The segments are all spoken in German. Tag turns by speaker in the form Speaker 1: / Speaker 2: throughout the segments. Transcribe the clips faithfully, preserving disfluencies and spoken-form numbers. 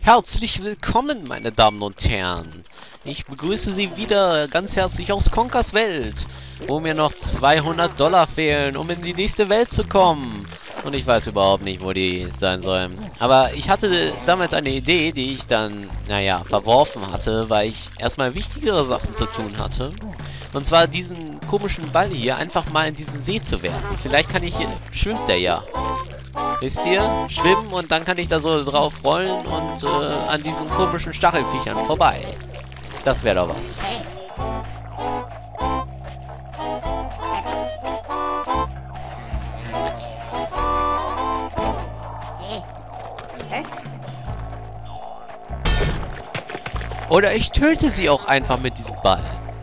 Speaker 1: Herzlich willkommen, meine Damen und Herren. Ich begrüße Sie wieder ganz herzlich aus Conkers Welt, wo mir noch zweihundert Dollar fehlen, um in die nächste Welt zu kommen. Und ich weiß überhaupt nicht, wo die sein sollen. Aber ich hatte damals eine Idee, die ich dann, naja, verworfen hatte, weil ich erstmal wichtigere Sachen zu tun hatte. Und zwar diesen komischen Ball hier einfach mal in diesen See zu werfen. Vielleicht kann ich hier... Schwimmt der ja. Wisst ihr? Schwimmen und dann kann ich da so drauf rollen und äh, an diesen komischen Stachelviechern vorbei. Das wäre doch was. Oder ich töte sie auch einfach mit diesem Ball.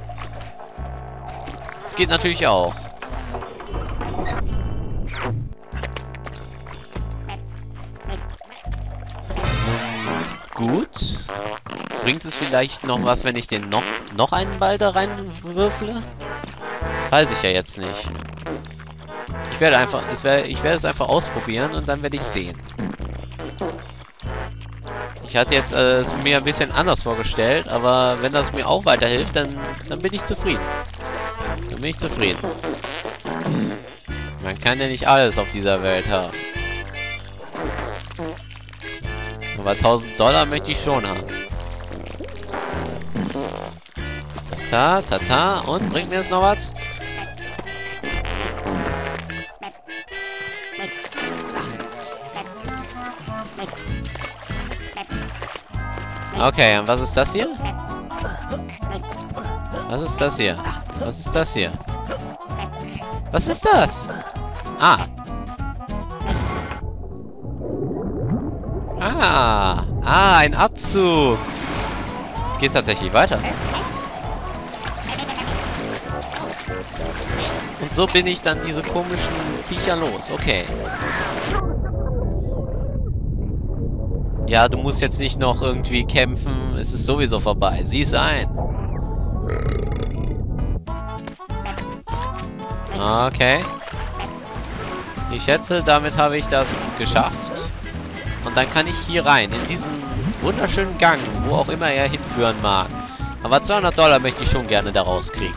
Speaker 1: Das geht natürlich auch. Gut. Bringt es vielleicht noch was, wenn ich den noch, noch einen Ball da reinwürfle? Weiß ich ja jetzt nicht. Ich werde einfach, es wär, ich werde es einfach ausprobieren und dann werde ich sehen. Ich hatte jetzt äh, es mir ein bisschen anders vorgestellt, aber wenn das mir auch weiterhilft, dann, dann bin ich zufrieden. Dann bin ich zufrieden. Man kann ja nicht alles auf dieser Welt haben. Aber tausend Dollar möchte ich schon haben. Tata, tata. Und bringt mir jetzt noch was? Okay, und was ist das hier? Was ist das hier? Was ist das hier? Was ist das? Ah. Ah. Ah, ein Abzug. Es geht tatsächlich weiter. Und so bin ich dann diese komischen Viecher los. Okay. Ja, du musst jetzt nicht noch irgendwie kämpfen. Es ist sowieso vorbei. Sieh es ein. Okay. Ich schätze, damit habe ich das geschafft. Und dann kann ich hier rein, in diesen wunderschönen Gang, wo auch immer er hinführen mag. Aber zweihundert Dollar möchte ich schon gerne da rauskriegen.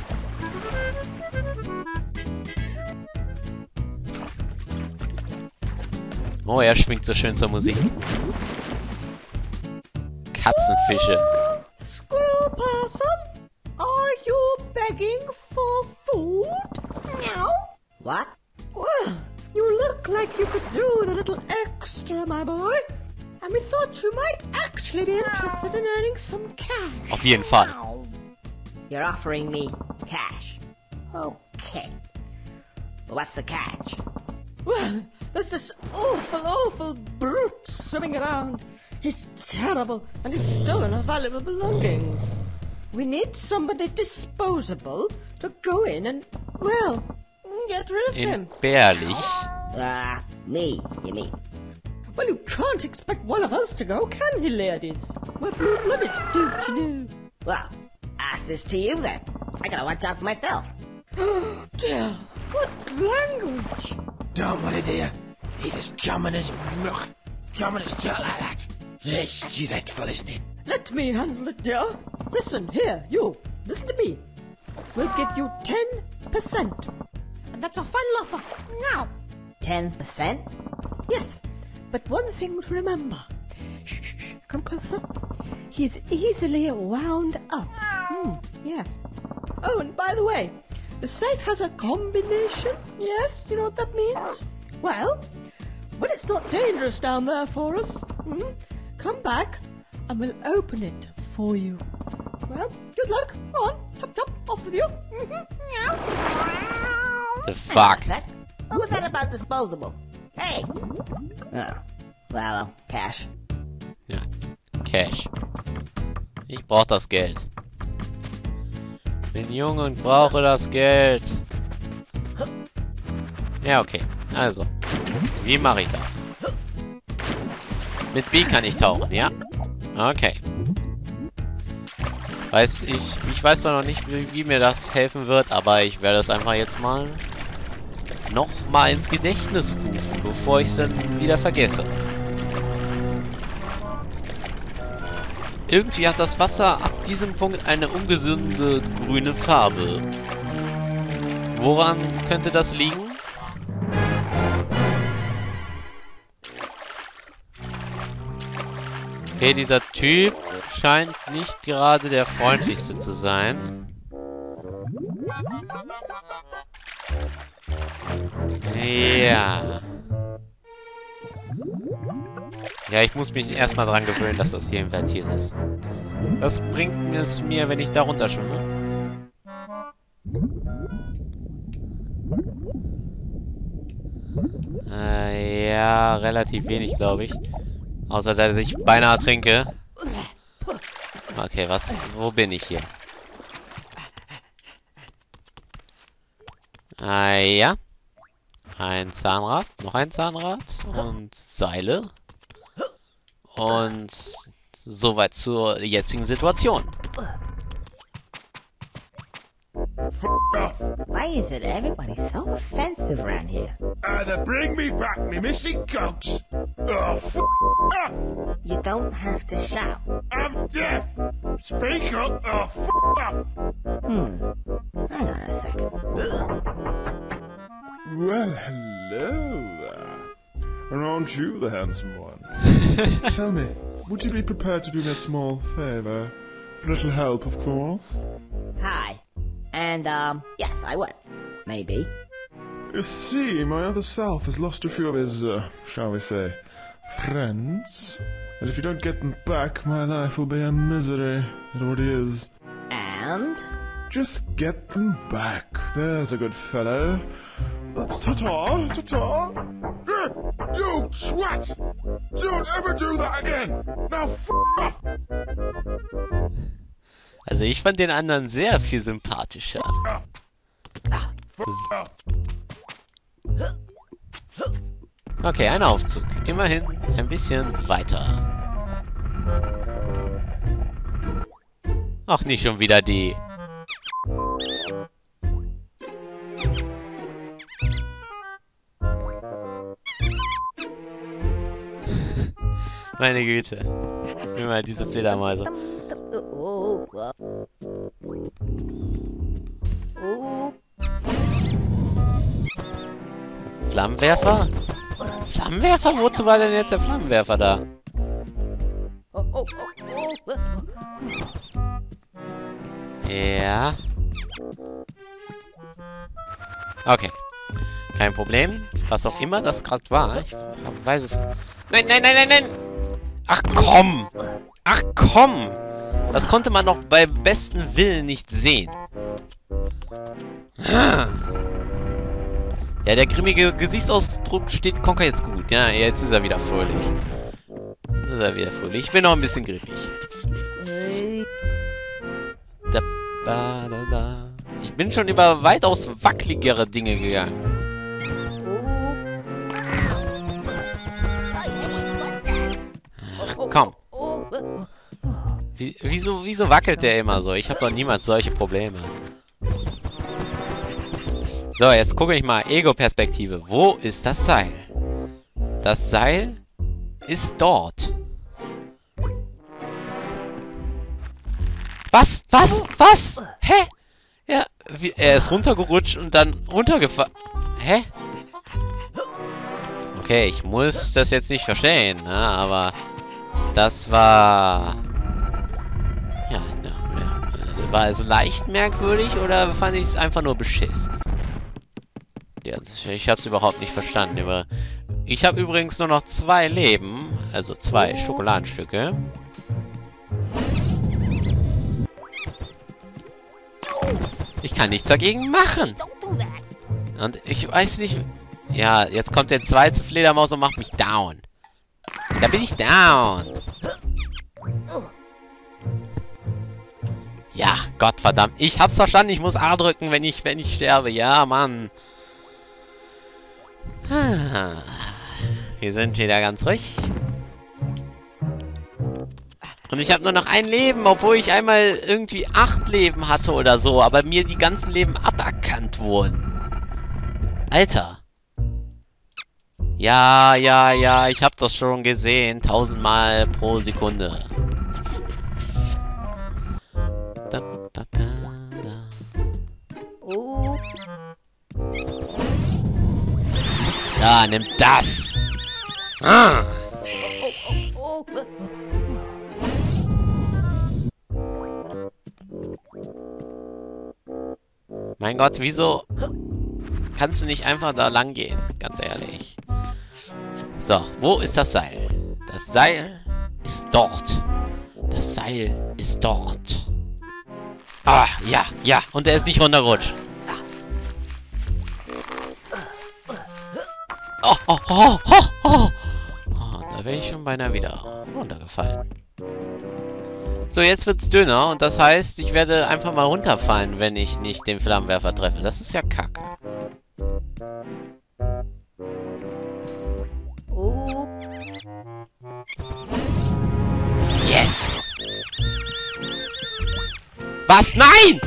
Speaker 1: Oh, er schwingt so schön zur Musik. Katzenfische.
Speaker 2: Squirrel Possum, are you begging for food? No. What? Well, you look like you could do with a little extra, my boy. And we thought you might actually be interested in earning some cash.
Speaker 1: Auf jeden Fall.
Speaker 3: You're offering me cash. Okay. Well, what's the catch?
Speaker 2: Well, there's this awful, awful brute swimming around. He's terrible, and he's stolen our valuable belongings. We need somebody disposable to go in and, well, get rid of him.
Speaker 1: Entbehrlich.
Speaker 3: Ah, uh, me, you mean?
Speaker 2: Well, you can't expect one of us to go, can he, ladies? We're blue-blooded, don't you know?
Speaker 3: Well, ask this to you then. I gotta watch out for myself.
Speaker 2: Oh, dear, what language?
Speaker 4: Don't worry, dear. He's as common as muck. Common as dirt like that. It's dreadful, isn't it?
Speaker 2: Let me handle it, dear. Listen, here, you. Listen to me. We'll give you ten percent. And that's our final offer. Now.
Speaker 3: Ten percent?
Speaker 2: Yes. But one thing to remember. Shh, shh, shh. Come closer. He's easily wound up. Hmm, yes. Oh, and by the way, the safe has a combination. Yes, you know what that means? Well, when it's not dangerous down there for us, hmm, come back and we'll open it for you. Well, good luck. Go on, chop chop, off with you.
Speaker 1: The fuck?
Speaker 3: That, what was that about disposable? Hey! Oh, well, cash.
Speaker 1: Ja, Cash. Ich brauche das Geld. Bin jung und brauche das Geld. Ja, okay. Also, wie mache ich das? Mit B kann ich tauchen, ja? Okay. Weiß ich, ich weiß zwar noch nicht, wie, wie mir das helfen wird, aber ich werde es einfach jetzt mal noch mal ins Gedächtnis rufen, bevor ich es dann wieder vergesse. irgendwie hat das Wasser ab diesem Punkt eine ungesunde grüne Farbe. Woran könnte das liegen? Okay, dieser Typ scheint nicht gerade der freundlichste zu sein. Ja. Ja, ich muss mich erstmal dran gewöhnen, dass das hier invertiert ist. Was bringt es mir, wenn ich da runterschwimme? Äh, ja, relativ wenig, glaube ich. Außer, dass ich beinahe trinke. Okay, was... Wo bin ich hier? Ah, ja. Ein Zahnrad. Noch ein Zahnrad. Und Seile. Und soweit zur jetzigen Situation.
Speaker 3: Why is it everybody so offensive around here?
Speaker 4: Either bring me back me missing cogs, or f off.
Speaker 3: You don't have to shout.
Speaker 4: I'm deaf. Speak up or f off.
Speaker 3: Hmm. Hang on a second.
Speaker 5: Well, hello there. And aren't you the handsome one? Tell me, would you be prepared to do me a small favor? A little help, of course.
Speaker 3: Hi. And, um, yes, I would. Maybe.
Speaker 5: You see, my other self has lost a few of his, uh, shall we say, friends. And if you don't get them back, my life will be a misery. It already is.
Speaker 3: And?
Speaker 5: Just get them back. There's a good fellow. Uh, ta-ta, ta-ta.
Speaker 4: Uh, You swat! Don't ever do that again. Now f off.
Speaker 1: Also ich fand den anderen sehr viel sympathischer. Okay, ein Aufzug. Immerhin ein bisschen weiter. Ach, nicht schon wieder die. Meine Güte. Immer diese Fledermäuse. Flammenwerfer? Flammenwerfer? Wozu war denn jetzt der Flammenwerfer da? Ja. Okay. Kein Problem. Was auch immer das gerade war. Ich weiß es. Nein, nein, nein, nein, nein! Ach komm! Ach komm! Das konnte man noch bei bestem Willen nicht sehen. Ja, der grimmige Gesichtsausdruck steht Conker jetzt gut. Ja, jetzt ist er wieder fröhlich. Jetzt ist er wieder fröhlich. Ich bin noch ein bisschen grimmig. Da, da, da, da. Ich bin schon über weitaus wackeligere Dinge gegangen. Ach, komm. Wie, wieso, wieso wackelt der immer so? Ich habe doch niemals solche Probleme. So, jetzt gucke ich mal. Ego-Perspektive. Wo ist das Seil? Das Seil ist dort. Was? Was? Was? Hä? Ja, wie, er ist runtergerutscht und dann runtergefallen. Hä? Okay, ich muss das jetzt nicht verstehen, ne? Aber das war... Ja, ja, war es leicht merkwürdig oder fand ich es einfach nur beschiss? Ja, ich habe es überhaupt nicht verstanden. Ich habe übrigens nur noch zwei Leben, also zwei Schokoladenstücke. Ich kann nichts dagegen machen. Und ich weiß nicht... Ja, jetzt kommt der zweite Fledermaus und macht mich down. Da bin ich down. Ja, Gottverdammt. Ich hab's verstanden. Ich muss A drücken, wenn ich, wenn ich sterbe. Ja, Mann. Ah, wir sind wieder ganz ruhig. Und ich habe nur noch ein Leben, obwohl ich einmal irgendwie acht Leben hatte oder so. Aber mir die ganzen Leben aberkannt wurden. Alter. Ja, ja, ja. Ich habe das schon gesehen. Tausendmal pro Sekunde. Da, nimm das. Ah. Mein Gott, wieso kannst du nicht einfach da lang gehen? Ganz ehrlich. So, wo ist das Seil? Das Seil ist dort. Das Seil ist dort. Ah, ja, ja. Und er ist nicht runtergerutscht. Oh, oh, oh, oh, oh. Oh, da wäre ich schon beinahe wieder runtergefallen. So, jetzt wird's dünner und das heißt, ich werde einfach mal runterfallen, wenn ich nicht den Flammenwerfer treffe. Das ist ja kacke. Yes! Was? Nein!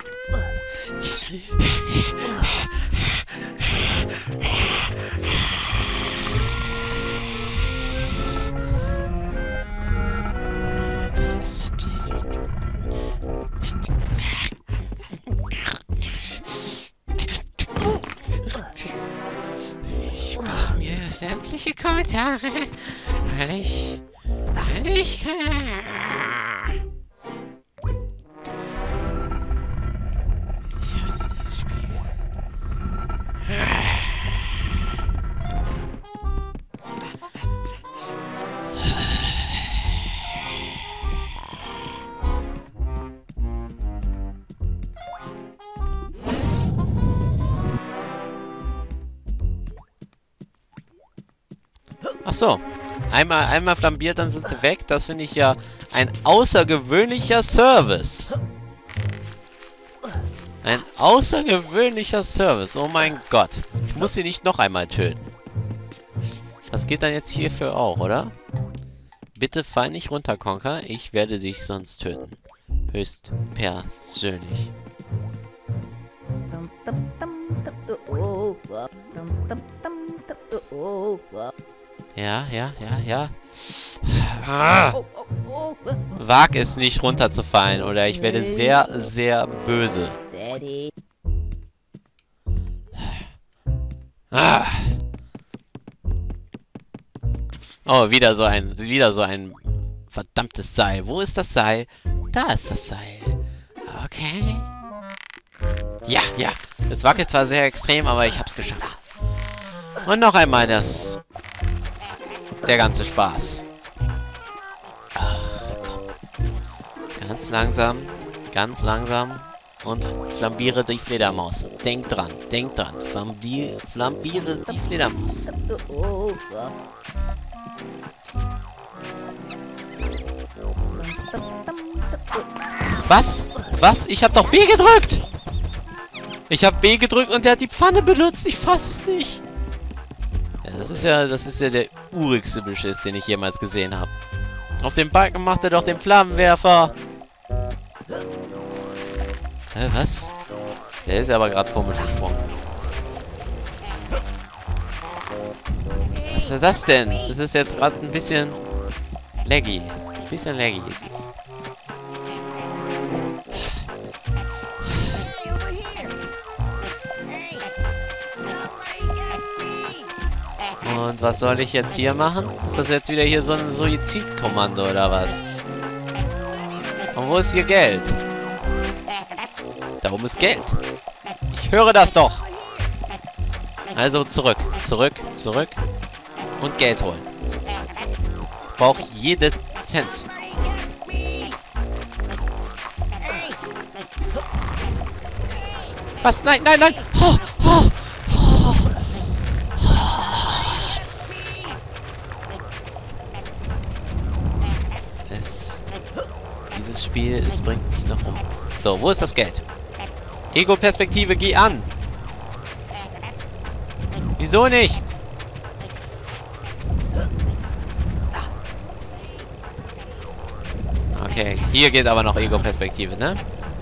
Speaker 1: Ich mache mir sämtliche Kommentare, weil ich... weil ich... Ich hasse das Spiel. Ach so. Einmal, einmal flambiert, dann sind sie weg. Das finde ich ja ein außergewöhnlicher Service. Ein außergewöhnlicher Service. Oh mein Gott. Ich muss sie nicht noch einmal töten. Das geht dann jetzt hierfür auch, oder? Bitte fall nicht runter, Conker. Ich werde dich sonst töten. Höchst persönlich. Ja, ja, ja, ja. Ah. Wag es nicht runterzufallen, oder ich werde sehr, sehr böse. Ah. Oh, wieder so ein, wieder so ein verdammtes Seil. Wo ist das Seil? Da ist das Seil. Okay. Ja, ja. Es wackelt zwar sehr extrem, aber ich hab's geschafft. Und noch einmal das... der ganze Spaß. Ach, komm. Ganz langsam, ganz langsam und flambiere die Fledermaus. Denk dran, denk dran. Flambiere, flambiere die Fledermaus. Was? Was? Ich hab doch B gedrückt! Ich hab B gedrückt und der hat die Pfanne benutzt. Ich fass es nicht. Ja, das ist ja, das ist ja der urigste Beschiss, den ich jemals gesehen habe. Auf dem Balken macht er doch den Flammenwerfer. Hä, was? Der ist aber gerade komisch gesprungen. Was ist das denn? Das ist jetzt gerade ein bisschen laggy. Ein bisschen laggy ist es. Und was soll ich jetzt hier machen? Ist das jetzt wieder hier so ein Suizidkommando oder was? Und wo ist hier Geld? Da oben ist Geld. Ich höre das doch. Also zurück, zurück, zurück. Und Geld holen. Ich brauche jeden Cent. Was? Nein, nein, nein! Oh, oh. Dieses Spiel, es bringt mich noch um. So, wo ist das Geld? Ego-Perspektive, geh an! Wieso nicht? Okay, hier geht aber noch Ego-Perspektive, ne?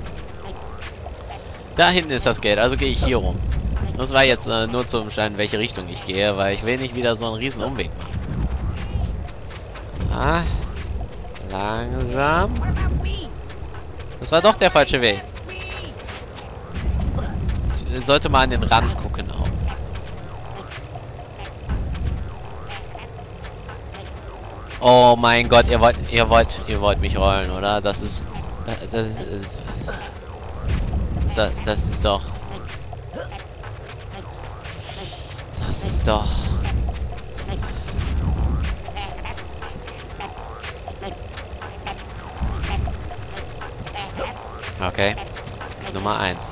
Speaker 1: Da hinten ist das Geld, also gehe ich hier rum. Das war jetzt äh, nur zum Schein, in welche Richtung ich gehe, weil ich will nicht wieder so einen riesen Umweg machen. Ah. Langsam. Das war doch der falsche Weg. Ich sollte mal an den Rand gucken auch. Oh mein Gott, ihr wollt, ihr wollt, ihr wollt mich rollen, oder? Das ist, das ist, das, das ist doch, das ist doch. Okay, Nummer eins.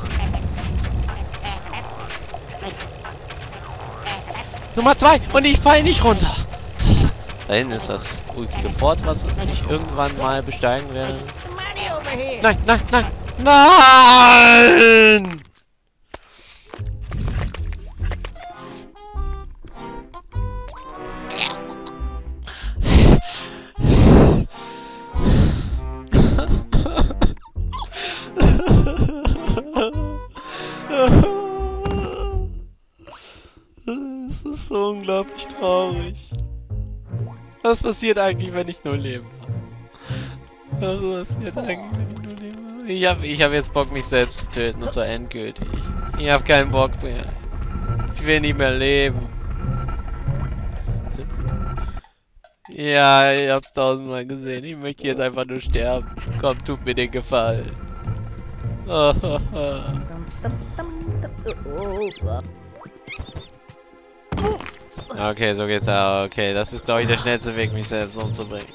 Speaker 1: Nummer zwei und ich falle nicht runter. Da hinten ist das ulkige Fort, was ich irgendwann mal besteigen werde. Nein, nein, nein, nein! Das ist so unglaublich traurig. Was passiert eigentlich, wenn ich nur Leben habe? Also, was passiert eigentlich, wenn ich nur Leben habe? Ich habe ich hab jetzt Bock, mich selbst zu töten, und zwar endgültig. Ich habe keinen Bock mehr. Ich will nicht mehr leben. Ja, ich hab's tausendmal gesehen. Ich möchte jetzt einfach nur sterben. Komm, tut mir den Gefallen. Oh, oh, oh. Okay, so geht's auch. Okay, das ist, glaube ich, der schnellste Weg, mich selbst umzubringen.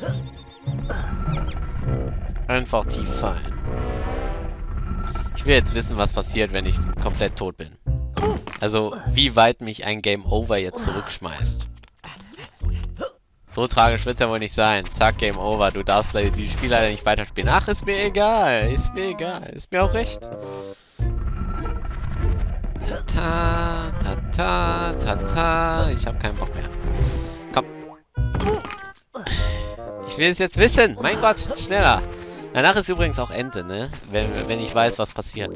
Speaker 1: Einfach tief fallen. Ich will jetzt wissen, was passiert, wenn ich komplett tot bin. Also, wie weit mich ein Game Over jetzt zurückschmeißt. So tragisch wird's ja wohl nicht sein. Zack, Game Over. Du darfst die Spiel leider nicht weiterspielen. Ach, ist mir egal. Ist mir egal. Ist mir auch recht. Tata, tata, tata. Ich habe keinen Bock mehr. Komm. Ich will es jetzt wissen. Mein Gott, schneller. Danach ist übrigens auch Ende, ne? Wenn, wenn ich weiß, was passiert.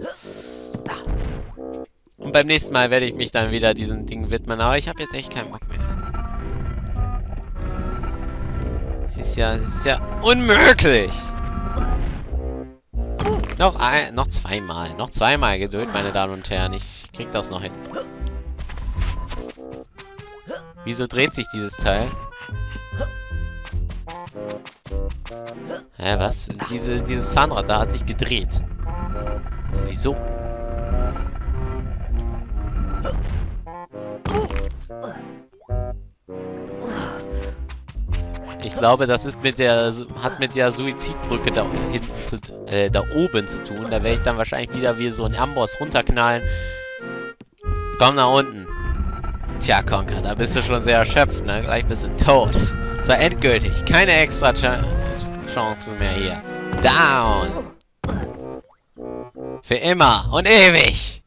Speaker 1: Und beim nächsten Mal werde ich mich dann wieder diesem Ding widmen. Aber ich habe jetzt echt keinen Bock mehr. Es ist ja, es ist ja unmöglich. Noch ein, noch zweimal. Noch zweimal Geduld, meine Damen und Herren. Ich krieg das noch hin. Wieso dreht sich dieses Teil? Hä, was? Diese, dieses Zahnrad da hat sich gedreht. Wieso? Ich glaube, das ist mit der hat mit der Suizidbrücke da hinten zu, äh, da oben zu tun. Da werde ich dann wahrscheinlich wieder wie so ein Amboss runterknallen. Komm nach unten. Tja, Conker, da bist du schon sehr erschöpft, ne? Gleich bist du tot. Sei endgültig. Keine extra Ch Chancen mehr hier. Down. Für immer und ewig.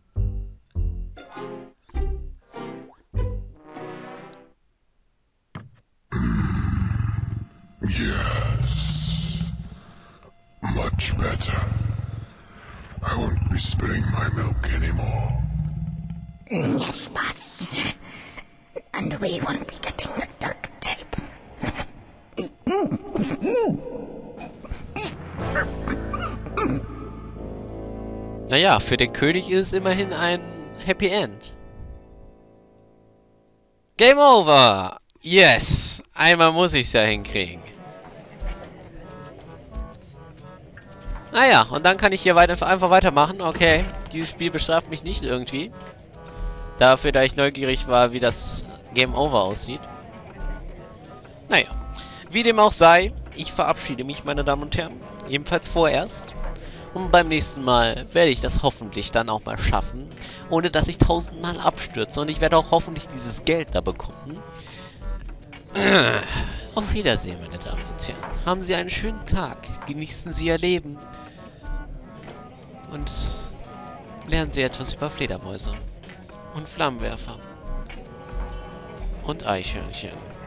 Speaker 5: Yes. Much better. I won't be spilling my milk anymore.
Speaker 3: Yes, boss. And we won't be getting the duct tape.
Speaker 1: Naja, für den König ist es immerhin ein Happy End. Game over! Yes! Einmal muss ich es ja hinkriegen. Naja, und dann kann ich hier weiter, einfach weitermachen. Okay, dieses Spiel bestraft mich nicht irgendwie. Dafür, da ich neugierig war, wie das Game Over aussieht. Naja, wie dem auch sei, ich verabschiede mich, meine Damen und Herren. Jedenfalls vorerst. Und beim nächsten Mal werde ich das hoffentlich dann auch mal schaffen, ohne dass ich tausendmal abstürze. Und ich werde auch hoffentlich dieses Geld da bekommen. Auf Wiedersehen, meine Damen und Herren. Haben Sie einen schönen Tag. Genießen Sie Ihr Leben. Und lernen Sie etwas über Fledermäuse. Und Flammenwerfer. Und Eichhörnchen.